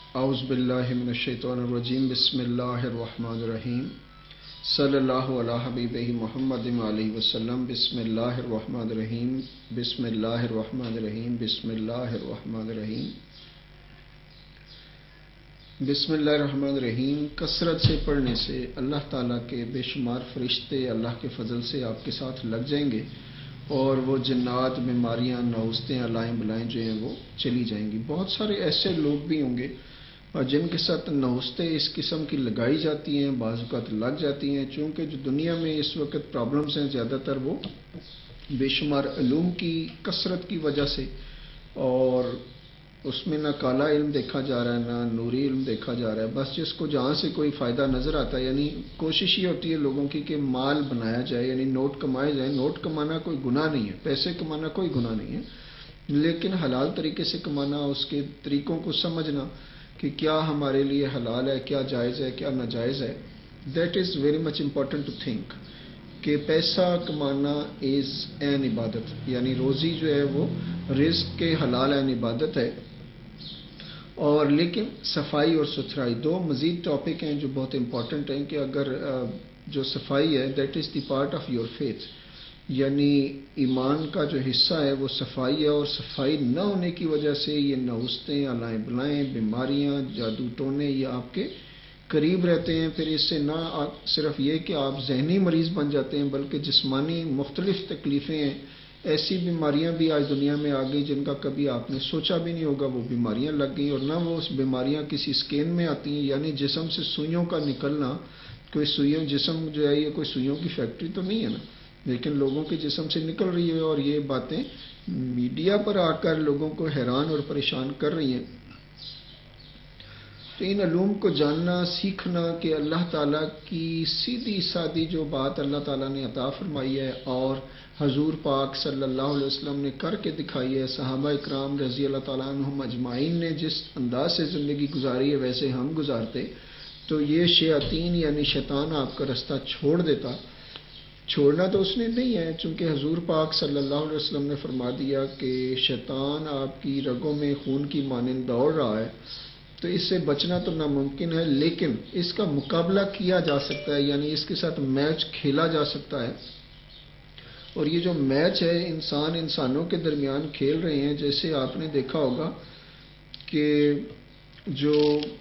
اعوذ باللہ من الشیطان الرجیم بسم اللہ الرحمن الرحیم صلی اللہ علی حبیبہ محمد علیہ وسلم بسم اللہ الرحمن الرحیم بسم اللہ الرحمن الرحیم بسم اللہ الرحمن الرحیم بسم اللہ الرحمن الرحیم کثرت سے پڑھنے سے اللہ تعالیٰ کے بے شمار فرشتے اللہ کے فضل سے آپ کے ساتھ لگ جائیں گے اور وہ جنات، بیماریاں، نوستیں، علائیں بلائیں جو ہیں وہ چلی جائیں گی۔ بہت سارے ایسے لوگ بھی ہوں گے جن کے ساتھ نوستیں اس قسم کی لگائی جاتی ہیں، بعض اوقات لگ جاتی ہیں، چونکہ جو دنیا میں اس وقت پرابلمز ہیں زیادہ تر وہ بے شمار علوم کی کثرت کی وجہ سے، اور اس میں نہ کالا علم دیکھا جا رہا ہے نہ نوری علم دیکھا جا رہا ہے، بس جس کو جہاں سے کوئی فائدہ نظر آتا ہے، یعنی کوشش یہ ہوتی ہے لوگوں کی کہ مال بنایا جائے، یعنی نوٹ کمائے جائیں۔ نوٹ کمانا کوئی گناہ نہیں ہے، پیسے کمانا کوئی گناہ نہیں ہے، لیکن حلال طریقے سے کمانا، اس کے طریقوں کو سمجھنا کہ کیا ہمارے لیے حلال ہے، کیا جائز ہے، کیا ناجائز ہے، that is very much important to think کہ پیسہ کمانا از این عبادت، یعنی روزی جو ہے وہ رزق کے حلال این عبادت ہے۔ اور لیکن صفائی اور ستھرائی دو مزید ٹاپک ہیں جو بہت امپورٹنٹ ہیں، کہ اگر جو صفائی ہے that is the part of your faith, یعنی ایمان کا جو حصہ ہے وہ صفائی ہے، اور صفائی نہ ہونے کی وجہ سے یہ نوستیں، علائیں بلائیں، بیماریاں، جادو ٹونے یہ آپ کے قریب رہتے ہیں۔ پھر اس سے نہ صرف یہ کہ آپ ذہنی مریض بن جاتے ہیں بلکہ جسمانی مختلف تکلیفیں ہیں، ایسی بیماریاں بھی آج دنیا میں آ گئی جن کا کبھی آپ نے سوچا بھی نہیں ہوگا، وہ بیماریاں لگ گئیں، اور نہ وہ اس بیماریاں کسی سکین میں آتی ہیں، یعنی جسم سے سوئیوں کا نکلنا۔ کوئی سوئیوں جسم جو ہے یہ کوئی سوئیوں کی فیکٹری تو نہیں ہے نا، لیکن لوگوں کے جسم سے نکل رہی ہے، اور یہ باتیں میڈیا پر آ کر لوگوں کو حیران اور پریشان کر رہی ہیں۔ تو ان علوم کو جاننا، سیکھنا کہ اللہ تعالیٰ کی سیدھی سادی جو بات اللہ تعالیٰ نے عطا فرمائی ہے اور حضور پاک صلی اللہ علیہ وسلم نے کر کے دکھائی ہے، صحابہ اکرام رضی اللہ تعالیٰ عنہم اجمعین نے جس انداز سے زندگی گزاری ہے ویسے ہم گزارتے تو یہ شیاطین یعنی شیطان آپ کا رستہ چھوڑ دیتا۔ چھوڑنا تو اس نے نہیں ہے، چونکہ حضور پاک صلی اللہ علیہ وسلم نے فرما دیا کہ شیطان آپ کی رگوں میں خون کی مانند دوڑ رہا ہے، تو اس سے بچنا تو ناممکن ہے، لیکن اس کا مقابلہ کیا جا سکتا ہے، یعنی اس کے ساتھ میچ کھیلا جا سکتا ہے۔ اور یہ جو میچ ہے انسانوں کے درمیان کھیل رہے ہیں، جیسے آپ نے دیکھا ہوگا کہ جو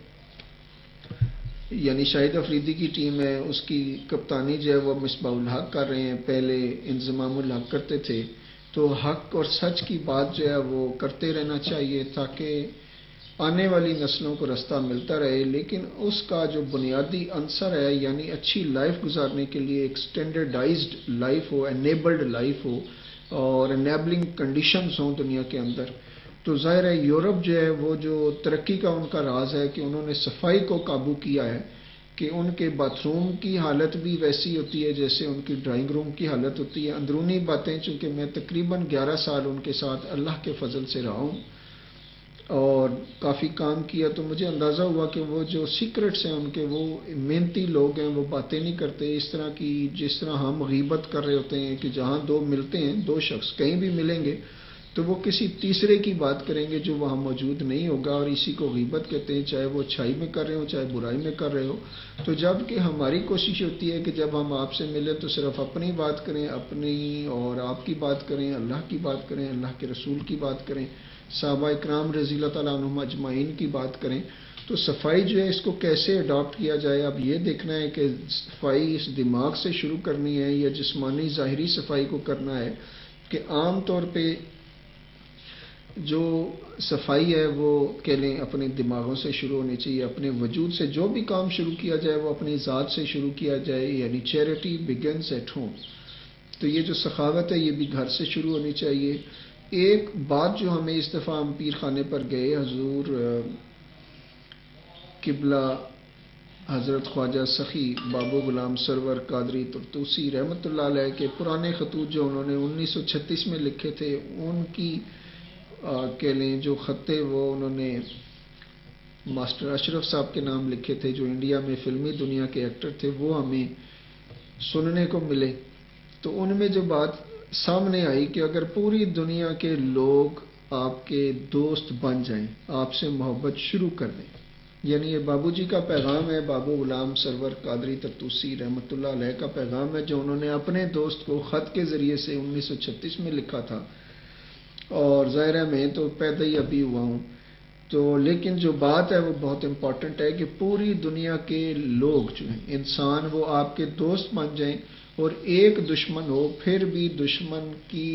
یعنی شاہد افریدی کی ٹیم ہے اس کی کپتانی جو ہے وہ مصباح الحق کر رہے ہیں، پہلے انضمام الحق کرتے تھے، تو حق اور سچ کی بات جو ہے وہ کرتے رہنا چاہیے تاکہ آنے والی نسلوں کو رستہ ملتا رہے، لیکن اس کا جو بنیادی عنصر ہے یعنی اچھی لائف گزارنے کے لیے ایک سٹینڈرڈائزڈ لائف ہو، انیبلڈ لائف ہو، اور انیبلنگ کنڈیشنز ہوں دنیا کے اندر، تو ظاہر ہے یورپ جو ہے وہ جو ترقی کا ان کا راز ہے کہ انہوں نے صفائی کو قابو کیا ہے، کہ ان کے باتھ روم کی حالت بھی ویسی ہوتی ہے جیسے ان کی ڈرائنگ روم کی حالت ہوتی ہے۔ اندرونی باتیں، چونکہ میں تقریباً 11 سال ان کے ساتھ اللہ کے فضل سے رہا ہوں اور کافی کام کیا، تو مجھے اندازہ ہوا کہ وہ جو سیکرٹس ہیں ان کے، وہ محنتی لوگ ہیں، وہ باتیں نہیں کرتے اس طرح کی جس طرح ہم غیبت کر رہے ہوتے ہیں، کہ جہاں دو ملتے ہیں، دو شخص کہیں بھی ملیں گے تو وہ کسی تیسرے کی بات کریں گے جو وہاں موجود نہیں ہوگا، اور اسی کو غیبت کہتے ہیں، چاہے وہ اچھائی میں کر رہے ہو چاہے برائی میں کر رہے ہو۔ تو جب کہ ہماری کوشش ہوتی ہے کہ جب ہم آپ سے ملیں تو صرف اپنی بات کریں، اپنی اور آپ کی بات کریں، اللہ کی بات کریں، اللہ کے رسول کی بات کریں، صحابہ اکرام رضی اللہ تعالیٰ عنہم اجمعین کی بات کریں۔ تو صفائی جو ہے اس کو کیسے اڈاپٹ کیا جائے، اب یہ دیکھنا ہے کہ صفائی اس دماغ سے شروع کرنی ہے یا جسمانی ظاہری صفائی کو کرنا ہے، کہ عام طور پہ جو صفائی ہے وہ کہہ لیں اپنے دماغوں سے شروع ہونی چاہیے، اپنے وجود سے جو بھی کام شروع کیا جائے وہ اپنی ذات سے شروع کیا جائے، یعنی چیریٹی بگنز ایٹ ہوم۔ تو یہ جو سخاوت ہے یہ بھی گھر سے شروع ہونی چاہیے۔ ایک بات جو ہمیں اس دفعہ ہم پیر خانے پر گئے، حضور قبلہ حضرت خواجہ سخی بابو غلام سرور قادری طرطوسی رحمۃ اللہ علیہ کے پرانے خطوط جو انہوں نے 1936 میں لکھے تھے، ان کی کہہ لیں جو خطے وہ انہوں نے ماسٹر اشرف صاحب کے نام لکھے تھے جو انڈیا میں فلمی دنیا کے ایکٹر تھے، وہ ہمیں سننے کو ملے۔ تو ان میں جو بات سامنے آئی کہ اگر پوری دنیا کے لوگ آپ کے دوست بن جائیں، آپ سے محبت شروع کر دیں، یعنی یہ بابو جی کا پیغام ہے، بابو غلام سرور قادری طرطوسی رحمۃ اللہ علیہ کا پیغام ہے، جو انہوں نے اپنے دوست کو خط کے ذریعے سے 1936 میں لکھا تھا، اور ظاہر ہے میں تو پیدا ہی ابھی ہوا ہوں، تو لیکن جو بات ہے وہ بہت امپورٹنٹ ہے کہ پوری دنیا کے لوگ جو ہیں انسان، وہ آپ کے دوست بن جائیں، اور ایک دشمن ہو پھر بھی دشمن کی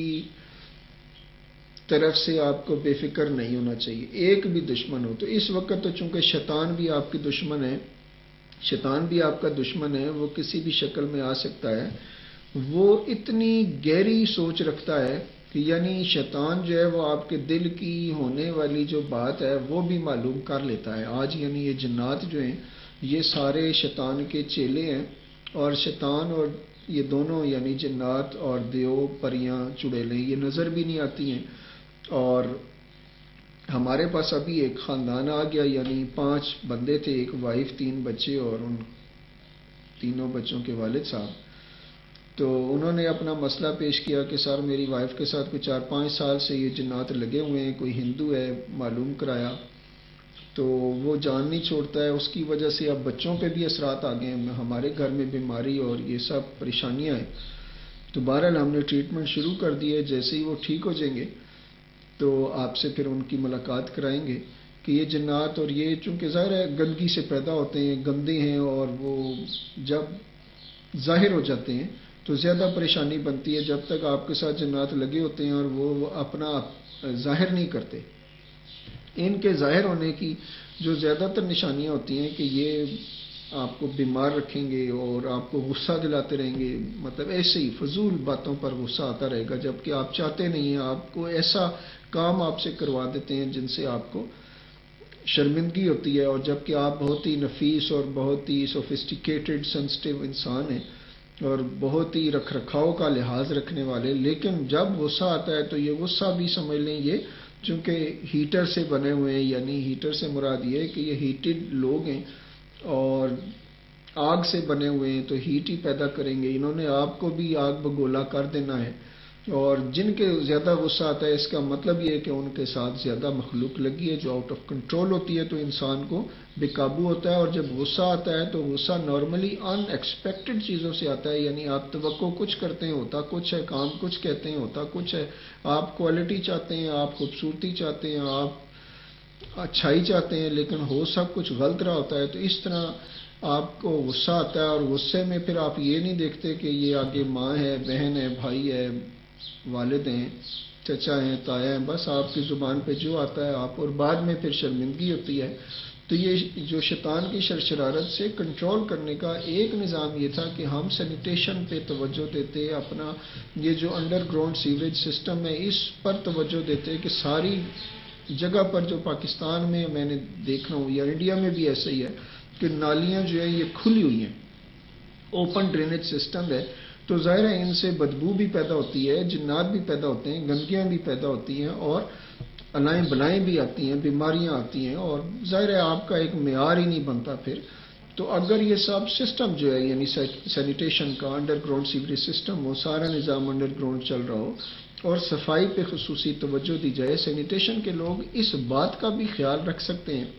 طرف سے آپ کو بے فکر نہیں ہونا چاہیے، ایک بھی دشمن ہو تو اس وقت تو چونکہ شیطان بھی آپ کی دشمن ہے، شیطان بھی آپ کا دشمن ہے، وہ کسی بھی شکل میں آ سکتا ہے، وہ اتنی گہری سوچ رکھتا ہے کہ یعنی شیطان جو ہے وہ آپ کے دل کی ہونے والی جو بات ہے وہ بھی معلوم کر لیتا ہے۔ آج یعنی یہ جنات جو ہیں یہ سارے شیطان کے چیلے ہیں، اور شیطان اور یہ دونوں یعنی جنات اور دیو پریاں چڑیلیں یہ نظر بھی نہیں آتی ہیں، اور ہمارے پاس ابھی ایک خاندان آ گیا، یعنی 5 بندے تھے، ایک وائف 3 بچے اور ان تینوں بچوں کے والد صاحب، تو انہوں نے اپنا مسئلہ پیش کیا کہ سر میری وائف کے ساتھ کوئی 4-5 سال سے یہ جنات لگے ہوئے ہیں، کوئی ہندو ہے، معلوم کرایا تو وہ جان نہیں چھوڑتا ہے، اس کی وجہ سے اب بچوں پہ بھی اثرات آ گئے ہیں، ہمارے گھر میں بیماری اور یہ سب پریشانیاں ہیں، تو بہرحال ہم نے ٹریٹمنٹ شروع کر دی ہے، جیسے ہی وہ ٹھیک ہو جائیں گے تو آپ سے پھر ان کی ملاقات کرائیں گے کہ یہ جنات اور یہ چونکہ ظاہر ہے گندگی سے پیدا ہوتے ہیں، گندے ہیں، اور وہ جب ظاہر ہو جاتے ہیں تو زیادہ پریشانی بنتی ہے، جب تک آپ کے ساتھ جنات لگے ہوتے ہیں اور وہ اپنا ظاہر نہیں کرتے۔ ان کے ظاہر ہونے کی جو زیادہ تر نشانیاں ہوتی ہیں کہ یہ آپ کو بیمار رکھیں گے اور آپ کو غصہ دلاتے رہیں گے، مطلب ایسے ہی فضول باتوں پر غصہ آتا رہے گا، جبکہ آپ چاہتے نہیں ہیں، آپ کو ایسا کام آپ سے کروا دیتے ہیں جن سے آپ کو شرمندگی ہوتی ہے، اور جبکہ آپ بہت ہی نفیس اور بہت ہی سوفسٹیکیٹڈ سینسٹیو انسان ہیں اور بہت ہی رکھ رکھاؤ کا لحاظ رکھنے والے، لیکن جب غصہ آتا ہے تو یہ غصہ بھی سمجھ لیں یہ چونکہ ہیٹر سے بنے ہوئے ہیں، یعنی ہیٹر سے مراد یہ ہے کہ یہ ہیٹڈ لوگ ہیں اور آگ سے بنے ہوئے ہیں تو ہیٹ ہی پیدا کریں گے، انہوں نے آپ کو بھی آگ بگولا کر دینا ہے، اور جن کے زیادہ غصہ آتا ہے اس کا مطلب یہ ہے کہ ان کے ساتھ زیادہ مخلوق لگی ہے جو آؤٹ آف کنٹرول ہوتی ہے، تو انسان کو بے قابو ہوتا ہے، اور جب غصہ آتا ہے تو غصہ نارملی ان ایکسپیکٹڈ چیزوں سے آتا ہے، یعنی آپ توقع کچھ کرتے ہیں ہوتا کچھ ہے، کام کچھ کہتے ہیں ہوتا کچھ ہے، آپ کوالٹی چاہتے ہیں، آپ خوبصورتی چاہتے ہیں، آپ اچھائی چاہتے ہیں، لیکن ہو سب کچھ غلط رہا ہوتا ہے، تو اس طرح آپ کو غصہ آتا ہے، اور غصے میں پھر آپ یہ نہیں دیکھتے کہ یہ آگے ماں ہے، بہن ہے، بھائی ہے، والد ہیں، چچا ہیں، تایا ہیں، بس آپ کی زبان پہ جو آتا ہے آپ، اور بعد میں پھر شرمندگی ہوتی ہے۔ تو یہ جو شیطان کی شرشرارت سے کنٹرول کرنے کا ایک نظام یہ تھا کہ ہم سینیٹیشن پہ توجہ دیتے، اپنا یہ جو انڈر گراؤنڈ سیوریج سسٹم ہے اس پر توجہ دیتے کہ ساری جگہ پر جو پاکستان میں میں نے دیکھا ہوں یا انڈیا میں بھی ایسا ہی ہے کہ نالیاں جو ہے یہ کھلی ہوئی ہیں، اوپن ڈرینیج سسٹم ہے، تو ظاہر ہے ان سے بدبو بھی پیدا ہوتی ہے، جنات بھی پیدا ہوتے ہیں، گندگیاں بھی پیدا ہوتی ہیں، اور علائیں بلائیں بھی آتی ہیں، بیماریاں آتی ہیں، اور ظاہر ہے آپ کا ایک معیار ہی نہیں بنتا پھر۔ تو اگر یہ سب سسٹم جو ہے یعنی سینیٹیشن کا انڈر گراؤنڈ سیوریج سسٹم ہو، سارا نظام انڈر گراؤنڈ چل رہا ہو، اور صفائی پہ خصوصی توجہ دی جائے، سینیٹیشن کے لوگ اس بات کا بھی خیال رکھ سکتے ہیں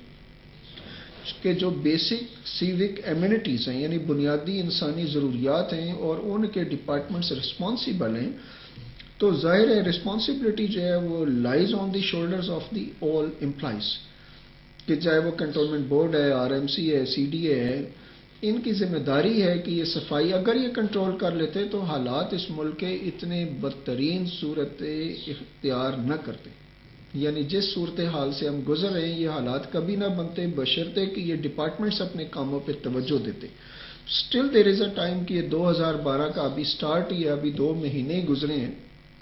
کہ جو بیسک سیوک ایمینٹیز ہیں یعنی بنیادی انسانی ضروریات ہیں اور ان کے ڈپارٹمنٹس رسپانسیبل ہیں، تو ظاہر ہے رسپانسبلٹی جو ہے وہ lies on the shoulders of the all employees, کہ چاہے وہ کنٹونمنٹ بورڈ ہے، آر ایم سی ہے، سی ڈی اے ہے، ان کی ذمہ داری ہے کہ یہ صفائی اگر یہ کنٹرول کر لیتے تو حالات اس ملک کے اتنے بدترین صورت اختیار نہ کرتے، یعنی جس صورتحال سے ہم گزر رہے ہیں یہ حالات کبھی نہ بنتے بشرطے کہ یہ ڈپارٹمنٹس اپنے کاموں پہ توجہ دیتے۔ Still there is a time کہ یہ 2012 کا ابھی سٹارٹ ہی ہے، ابھی 2 مہینے ہی گزرے ہیں،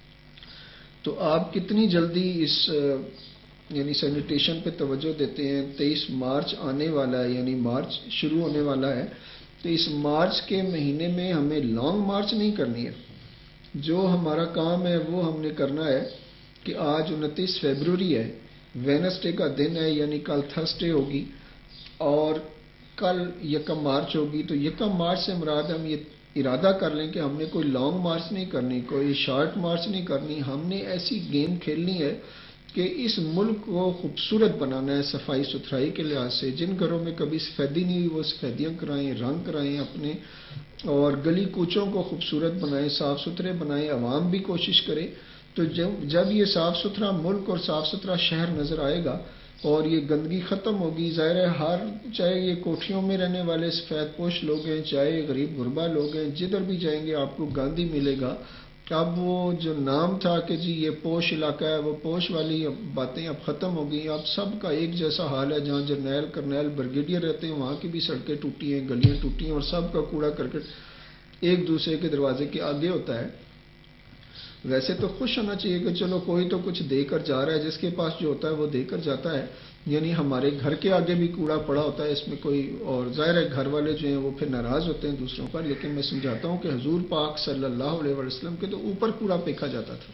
تو آپ کتنی جلدی اس یعنی سینیٹیشن پہ توجہ دیتے ہیں۔ 23 مارچ آنے والا ہے، یعنی مارچ شروع ہونے والا ہے، تو اس مارچ کے مہینے میں ہمیں لانگ مارچ نہیں کرنی ہے، جو ہمارا کام ہے وہ ہم نے کرنا ہے کہ آج 29 فیبروری ہے، وینسڈے کا دن ہے، یعنی کل تھرسڈے ہوگی اور کل 1 مارچ ہوگی، تو 1 مارچ سے مراد ہم یہ ارادہ کر لیں کہ ہم نے کوئی لانگ مارچ نہیں کرنی، کوئی شارٹ مارچ نہیں کرنی، ہم نے ایسی گیم کھیلنی ہے کہ اس ملک کو خوبصورت بنانا ہے صفائی ستھرائی کے لحاظ سے. جن گھروں میں کبھی سفیدی نہیں ہوئی وہ سفیدیاں کرائیں، رنگ کرائیں اپنے، اور گلی کوچوں کو خوبصورت بنائیں، صاف ستھرے بنائیں. عوام بھی کوشش کرے. تو جب یہ صاف ستھرا ملک اور صاف ستھرا شہر نظر آئے گا اور یہ گندگی ختم ہوگی، ظاہر ہے چاہے یہ کوٹھیوں میں رہنے والے سفید پوش لوگ ہیں، چاہے غریب غربا لوگ ہیں، جدھر بھی جائیں گے آپ کو گند ہی ملے گا. اب وہ جو نام تھا کہ جی یہ پوش علاقہ ہے، وہ پوش والی باتیں اب ختم ہو گئی. اب سب کا ایک جیسا حال ہے. جہاں جرنیل کرنیل بریگیڈیئر رہتے ہیں وہاں کی بھی سڑکیں ٹوٹی ہیں، گلیاں ٹوٹی ہیں، اور سب کا کوڑا کرکٹ ایک دوسرے کے دروازے کے آگے ہوتا ہے. ویسے تو خوش ہونا چاہیے کہ چلو کوئی تو کچھ دے کر جا رہا ہے، جس کے پاس جو ہوتا ہے وہ دے کر جاتا ہے. یعنی ہمارے گھر کے آگے بھی کوڑا پڑا ہوتا ہے، اس میں کوئی، اور ظاہر ہے گھر والے جو ہیں وہ پھر ناراض ہوتے ہیں دوسروں پر. لیکن میں سمجھاتا ہوں کہ حضور پاک صلی اللہ علیہ وسلم کے تو اوپر کوڑا پھینکا جاتا تھا.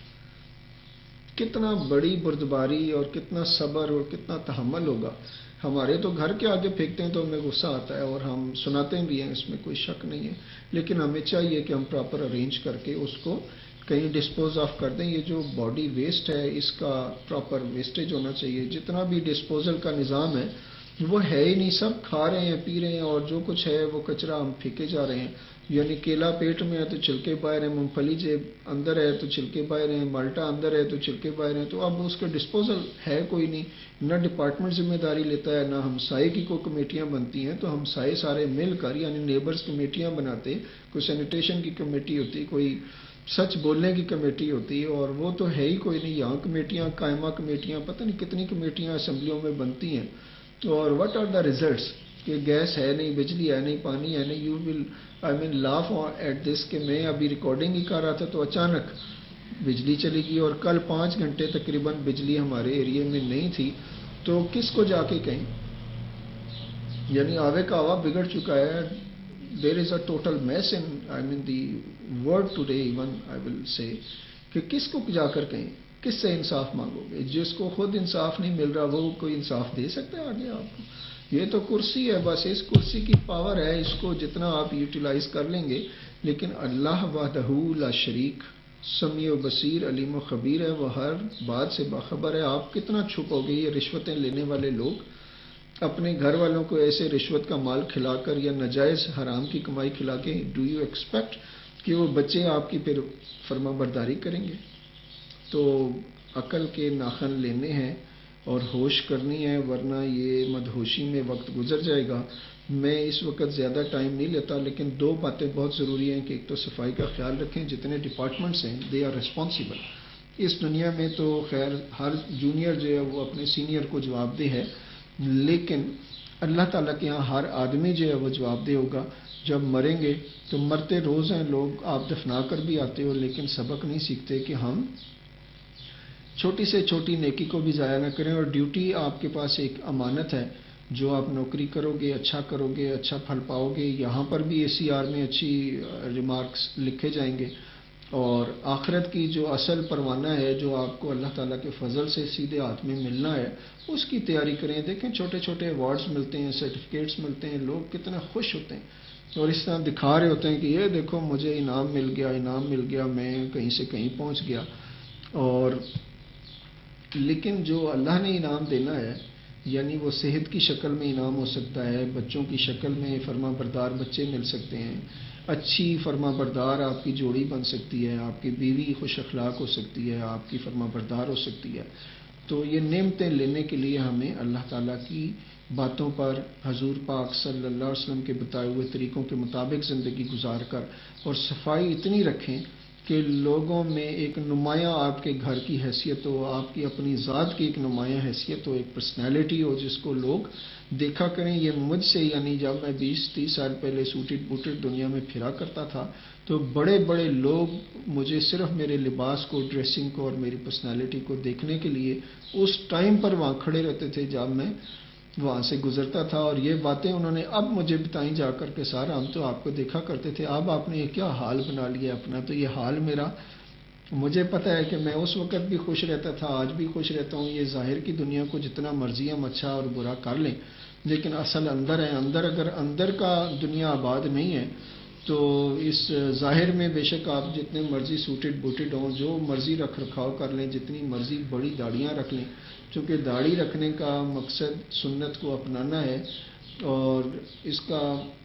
کتنا بڑی بردباری اور کتنا صبر اور کتنا تحمل ہوگا. ہمارے تو گھر کے آگے پھینکتے ہیں تو ہمیں غصہ آتا ہے اور ہم سناتے بھی ہیں، اس میں کوئی شک نہیں ہے. لیکن ہمیں چاہیے کہ ہم پراپر ارینج کر کے اس کو کہیں ڈسپوز آف کر دیں. یہ جو باڈی ویسٹ ہے اس کا پراپر ویسٹیج ہونا چاہیے. جتنا بھی ڈسپوزل کا نظام ہے وہ ہے ہی نہیں. سب کھا رہے ہیں، پی رہے ہیں، اور جو کچھ ہے وہ کچرا ہم پھینکے جا رہے ہیں. یعنی کیلا پیٹ میں ہے تو چھلکے باہر ہیں، مونگ پھلی جیب اندر ہے تو چھلکے باہر ہیں، مالٹا اندر ہے تو چھلکے باہر ہیں. تو اب اس کا ڈسپوزل ہے کوئی نہیں. نہ ڈپارٹمنٹ ذمہ داری لیتا ہے، نہ ہمسائے کی کوئی کمیٹیاں بنتی ہیں. تو ہمسائے سارے مل کر یعنی نیبرز کمیٹیاں بناتے، کوئی سینیٹیشن کی کمیٹی ہوتی، کوئی سچ بولنے کی کمیٹی ہوتی، اور وہ تو ہے ہی کوئی نہیں. یہاں کمیٹیاں، قائمہ کمیٹیاں، پتہ نہیں کتنی کمیٹیاں اسمبلیوں میں بنتی ہیں. اور واٹ آر دا ریزلٹس؟ کہ گیس ہے نہیں، بجلی ہے نہیں، پانی ہے نہیں. You will laugh at this کہ میں ابھی ریکارڈنگ ہی کر رہا تھا تو اچانک بجلی چلی گئی، اور کل 5 گھنٹے تقریباً بجلی ہمارے ایریے میں نہیں تھی. تو کس کو جا کے کہیں؟ یعنی آوے کا آوا بگڑ چکا ہے. There is a total mess in the world today even I will say کہ کس کو جا کر کہیں، کس سے انصاف مانگو گے؟ جس کو خود انصاف نہیں مل رہا وہ کوئی انصاف دے سکتا ہے آگے آپ کو؟ یہ تو کرسی ہے، بس اس کرسی کی پاور ہے، اس کو جتنا آپ یوٹیلائز کر لیں گے. لیکن اللہ وحدہ لا شریک، سمیع و بصیر، علیم و خبیر ہے. وہ ہر بات سے باخبر ہے. آپ کتنا چھپو گے؟ یہ رشوتیں لینے والے لوگ اپنے گھر والوں کو ایسے رشوت کا مال کھلا کر یا ناجائز حرام کی کمائی کھلا کے، ڈو یو ایکسپیکٹ کہ وہ بچے آپ کی پھر فرما برداری کریں گے؟ تو عقل کے ناخن لینے ہیں اور ہوش کرنی ہے، ورنہ یہ مدہوشی میں وقت گزر جائے گا. میں اس وقت زیادہ ٹائم نہیں لیتا، لیکن 2 باتیں بہت ضروری ہیں. کہ ایک تو صفائی کا خیال رکھیں. جتنے ڈپارٹمنٹس ہیں دے آر ریسپانسبل. اس دنیا میں تو خیر ہر جونیئر جو ہے وہ اپنے سینئر کو جواب دہ ہے، لیکن اللہ تعالیٰ کے ہاں ہر آدمی جو ہے وہ جواب دہ ہوگا. جب مریں گے تو مرتے روز ہیں لوگ، آپ دفنا کر بھی آتے ہو، لیکن سبق نہیں سیکھتے کہ ہم چھوٹی سے چھوٹی نیکی کو بھی ضائع نہ کریں. اور ڈیوٹی آپ کے پاس ایک امانت ہے. جو آپ نوکری کرو گے، اچھا کرو گے، اچھا پھل پاؤ گے. یہاں پر بھی ACR میں اچھی ریمارکس لکھے جائیں گے. اور آخرت کی جو اصل پروانہ ہے، جو آپ کو اللہ تعالیٰ کے فضل سے سیدھے ہاتھ میں ملنا ہے، اس کی تیاری کریں. دیکھیں چھوٹے چھوٹے ایوارڈز ملتے ہیں، سرٹیفکیٹس ملتے ہیں، لوگ کتنے خوش ہوتے ہیں اور اس طرح دکھا رہے ہوتے ہیں کہ یہ دیکھو مجھے انعام مل گیا، انعام مل گیا، میں کہیں سے کہیں پہنچ گیا. اور لیکن جو اللہ نے انعام دینا ہے، یعنی وہ صحت کی شکل میں انعام ہو سکتا ہے، بچوں کی شکل میں فرما بردار بچے مل سکتے ہیں، اچھی فرما بردار آپ کی جوڑی بن سکتی ہے، آپ کی بیوی خوش اخلاق ہو سکتی ہے، آپ کی فرما بردار ہو سکتی ہے. تو یہ نعمتیں لینے کے لیے ہمیں اللہ تعالیٰ کی باتوں پر، حضور پاک صلی اللہ علیہ وسلم کے بتائے ہوئے طریقوں کے مطابق زندگی گزار کر اور صفائی اتنی رکھیں کہ لوگوں میں ایک نمایاں آپ کے گھر کی حیثیت ہو، آپ کی اپنی ذات کی ایک نمایاں حیثیت ہو، ایک پرسنالٹی ہو جس کو لوگ دیکھا کریں. یہ مجھ سے، یعنی جب میں 20-30 سال پہلے سوٹڈ بوٹڈ دنیا میں پھرا کرتا تھا تو بڑے بڑے لوگ مجھے صرف میرے لباس کو، ڈریسنگ کو اور میری پرسنالٹی کو دیکھنے کے لیے اس ٹائم پر وہاں کھڑے رہتے تھے جب میں وہاں سے گزرتا تھا. اور یہ باتیں انہوں نے اب مجھے بتائیں جا کر کے، سارا ہم تو آپ کو دیکھا کرتے تھے، اب آپ نے یہ کیا حال بنا لیا اپنا. تو یہ حال میرا، مجھے پتہ ہے کہ میں اس وقت بھی خوش رہتا تھا، آج بھی خوش رہتا ہوں. یہ ظاہر کی دنیا کو جتنا مرضی ہم اچھا اور برا کر لیں، لیکن اصل اندر ہے. اندر اگر اندر کا دنیا آباد نہیں ہے تو اس ظاہر میں بے شک آپ جتنے مرضی سوٹڈ بوٹڈ ہوں، جو مرضی رکھ رکھاؤ کر لیں، جتنی مرضی بڑی داڑیاں رکھ لیں، چونکہ داڑھی رکھنے کا مقصد سنت کو اپنانا ہے، اور اس کا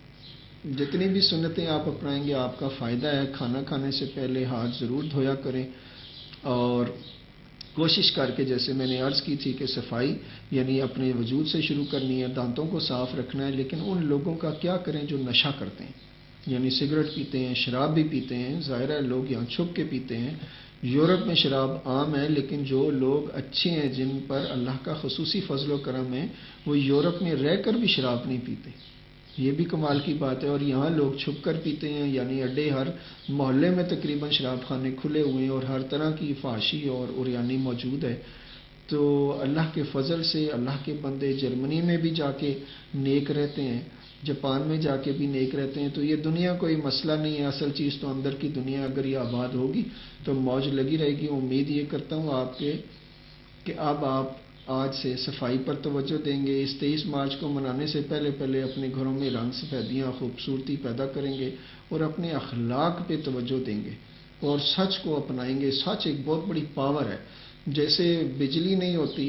جتنی بھی سنتیں آپ اپنائیں گے آپ کا فائدہ ہے۔ کھانا کھانے سے پہلے ہاتھ ضرور دھویا کریں، اور کوشش کر کے جیسے میں نے عرض کی تھی کہ صفائی یعنی اپنے وجود سے شروع کرنی ہے، دانتوں کو صاف رکھنا ہے۔ لیکن ان لوگوں کا کیا کریں جو نشہ کرتے ہیں، یعنی سگریٹ پیتے ہیں، شراب بھی پیتے ہیں، ظاہر ہے لوگ یہاں چھپ کے پیتے ہیں، یورپ میں شراب عام ہے، لیکن جو لوگ اچھے ہیں جن پر اللہ کا خصوصی فضل و کرم ہے وہ یورپ میں رہ کر بھی شراب نہیں پیتے، یہ بھی کمال کی بات ہے۔ اور یہاں لوگ چھپ کر پیتے ہیں، یعنی اڈے ہر محلے میں تقریباً شراب خانے کھلے ہوئے ہیں اور ہر طرح کی فحاشی اور عریانی موجود ہے۔ تو اللہ کے فضل سے اللہ کے بندے جرمنی میں بھی جا کے نیک رہتے ہیں، جاپان میں جا کے بھی نیک رہتے ہیں، تو یہ دنیا کوئی مسئلہ نہیں ہے۔ اصل چیز تو اندر کی دنیا اگر یہ آباد ہوگی تو موج لگی رہے گی۔ امید یہ کرتا ہوں آپ کے کہ اب آپ آج سے صفائی پر توجہ دیں گے۔ اس 23 مارچ کو منانے سے پہلے پہلے اپنے گھروں میں رنگ سفیدیاں خوبصورتی پیدا کریں گے اور اپنے اخلاق پہ توجہ دیں گے اور سچ کو اپنائیں گے۔ سچ ایک بہت بڑی پاور ہے۔ جیسے بجلی نہیں ہوتی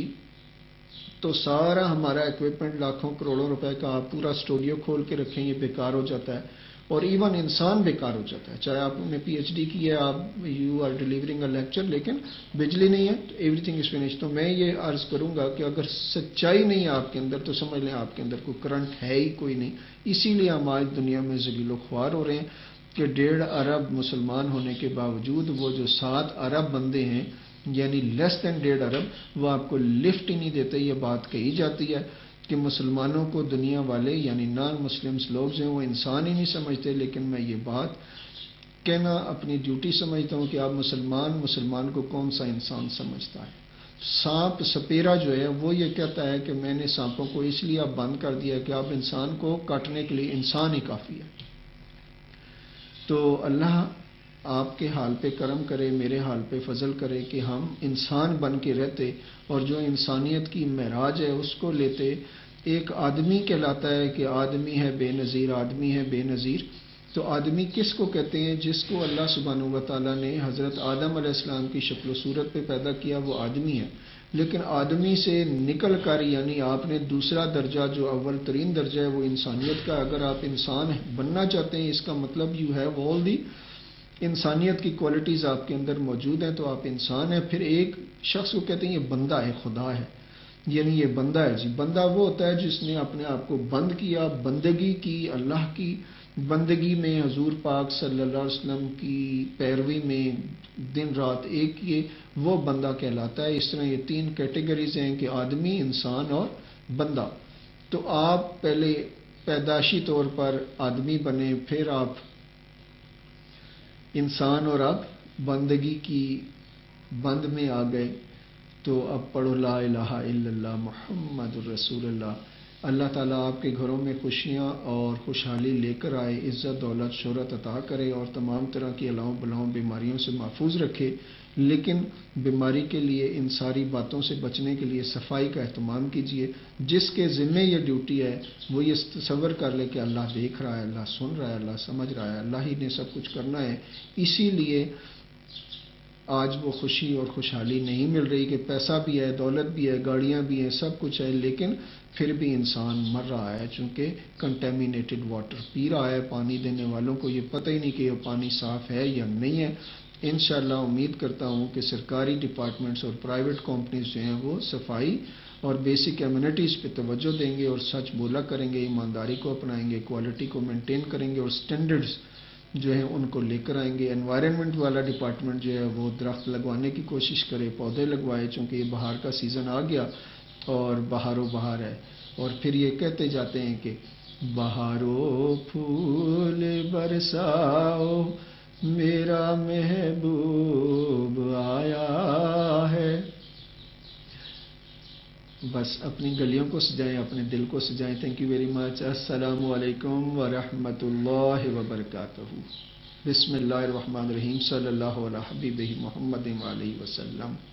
تو سارا ہمارا ایکوپمنٹ لاکھوں کروڑوں روپے کا آپ پورا اسٹوڈیو کھول کے رکھیں یہ بیکار ہو جاتا ہے، اور ایون انسان بیکار ہو جاتا ہے۔ چاہے آپ نے پی ایچ ڈی کی ہے، آپ you are delivering a lecture, لیکن بجلی نہیں ہے تو ایوری تھنگ از فنش۔ تو میں یہ عرض کروں گا کہ اگر سچائی نہیں ہے آپ کے اندر تو سمجھ لیں آپ کے اندر کوئی کرنٹ ہے ہی کوئی نہیں۔ اسی لیے ہم آج دنیا میں ذلیل و خوار ہو رہے ہیں کہ 1.5 ارب مسلمان ہونے کے باوجود وہ جو 7 ارب بندے ہیں، یعنی لیس دین 1.5 ارب، وہ آپ کو لفٹ ہی نہیں دیتے۔ یہ بات کہی جاتی ہے کہ مسلمانوں کو دنیا والے یعنی نان مسلمز لوگ جو ہیں وہ انسان ہی نہیں سمجھتے، لیکن میں یہ بات کہنا اپنی ڈیوٹی سمجھتا ہوں کہ آپ مسلمان کو کون سا انسان سمجھتا ہے۔ سانپ سپیرا جو ہے وہ یہ کہتا ہے کہ میں نے سانپوں کو اس لیے اب بند کر دیا کہ اب انسان کو کاٹنے کے لیے انسان ہی کافی ہے۔ تو اللہ آپ کے حال پہ کرم کرے، میرے حال پہ فضل کرے کہ ہم انسان بن کے رہتے اور جو انسانیت کی معراج ہے اس کو لیتے۔ ایک آدمی کہلاتا ہے کہ آدمی ہے بے نظیر، آدمی ہے بے نظیر۔ تو آدمی کس کو کہتے ہیں؟ جس کو اللہ سبحانہ و تعالیٰ نے حضرت آدم علیہ السلام کی شکل و صورت پہ پیدا کیا وہ آدمی ہے۔ لیکن آدمی سے نکل کر یعنی آپ نے دوسرا درجہ جو اول ترین درجہ ہے وہ انسانیت کا، اگر آپ انسان بننا چاہتے ہیں اس کا مطلب یو ہیو آل دی انسانیت کی کوالٹیز آپ کے اندر موجود ہیں تو آپ انسان ہیں۔ پھر ایک شخص کو کہتے ہیں یہ بندہ ہے، خدا ہے، یعنی یہ بندہ ہے جی۔ بندہ وہ ہوتا ہے جس نے اپنے آپ کو بند کیا، بندگی کی، اللہ کی بندگی میں حضور پاک صلی اللہ علیہ وسلم کی پیروی میں دن رات ایک کیے، وہ بندہ کہلاتا ہے۔ اس طرح یہ 3 کیٹیگریز ہیں کہ آدمی، انسان اور بندہ۔ تو آپ پہلے پیدائشی طور پر آدمی بنے، پھر آپ انسان، اور اب بندگی کی بند میں آ گئے۔ تو اب پڑھو لا الہ الا اللہ محمد الرسول اللہ۔ اللہ تعالیٰ آپ کے گھروں میں خوشیاں اور خوشحالی لے کر آئے، عزت دولت شہرت عطا کرے اور تمام طرح کی الاؤں بلاؤں بیماریوں سے محفوظ رکھے۔ لیکن بیماری کے لیے ان ساری باتوں سے بچنے کے لیے صفائی کا اہتمام کیجیے۔ جس کے ذمے یہ ڈیوٹی ہے وہ یہ تصور کر لے کہ اللہ دیکھ رہا ہے، اللہ سن رہا ہے، اللہ سمجھ رہا ہے، اللہ ہی نے سب کچھ کرنا ہے۔ اسی لیے آج وہ خوشی اور خوشحالی نہیں مل رہی کہ پیسہ بھی ہے، دولت بھی ہے، گاڑیاں بھی ہیں، سب کچھ ہے، لیکن پھر بھی انسان مر رہا ہے چونکہ کنٹیمینیٹڈ واٹر پی رہا ہے۔ پانی دینے والوں کو یہ پتہ ہی نہیں کہ یہ پانی صاف ہے یا نہیں ہے۔ انشاءاللہ امید کرتا ہوں کہ سرکاری ڈپارٹمنٹس اور پرائیویٹ کمپنیز جو ہیں وہ صفائی اور بیسک ایمینٹیز پہ توجہ دیں گے اور سچ بولا کریں گے، ایمانداری کو اپنائیں گے، کوالٹی کو مینٹین کریں گے اور سٹینڈرڈز جو ہیں ان کو لے کر آئیں گے۔ انوائرنمنٹ والا ڈپارٹمنٹ جو ہے وہ درخت لگوانے کی کوشش کرے، پودے لگوائے، چونکہ یہ بہار کا سیزن آ گیا اور بہار و بہار ہے۔ اور پھر یہ کہتے جاتے ہیں کہ بہارو پھول برساؤ میرا محبوب آیا ہے۔ بس اپنی گلیوں کو سجائیں، اپنے دل کو سجائیں۔ Thank you very much. السلام علیکم ورحمۃ اللہ وبرکاتہ۔ بسم اللہ الرحمن الرحیم۔ صلی اللہ علیہ حبیبہ محمد علیہ وسلم۔